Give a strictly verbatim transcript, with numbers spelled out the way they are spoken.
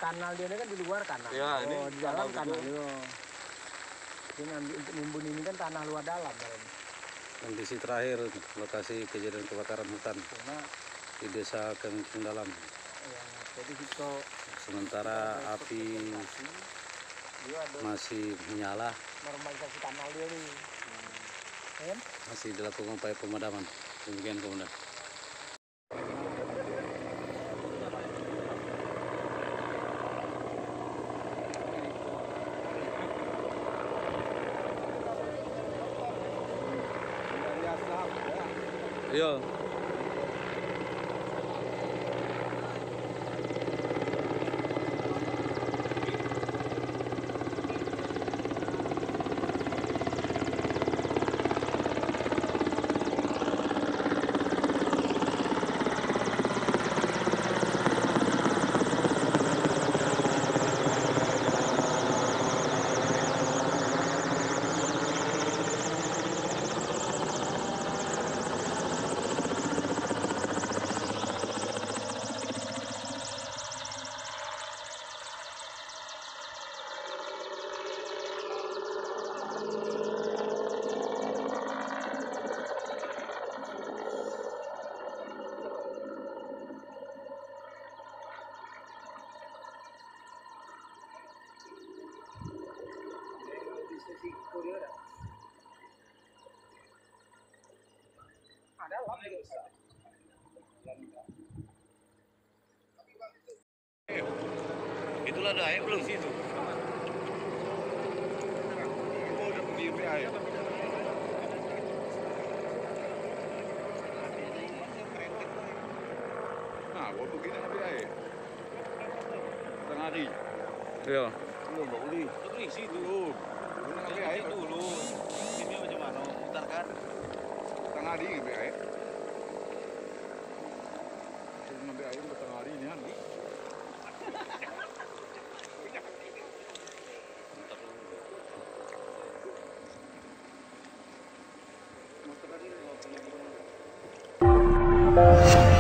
kanal dia kan di luar kanal. Ya, oh, ini di dalam kanal. itu. Dia ngambil untuk nimbun ini kan tanah luar dalam. Kan? Kondisi terakhir lokasi kejadian kebakaran hutan Cuma, di desa Kengking Dalam. Ya, jadi itu sementara api masih menyala, normalisasi kanal dia nih. Hmm. masih dilakukan upaya pemadaman. Demikian komandan. Iya. Itulah ada air belum sih itu? Oh, udah pergi air. Nah, gua begini ambil air. Setengah hari. Iya. Belum, Mbak Uli. Itu isi dulu. Belum ambil air dulu. Ini macam mana? Putarkan. Setengah hari ambil air. Belum ambil air setengah hari ini kan. Thank you.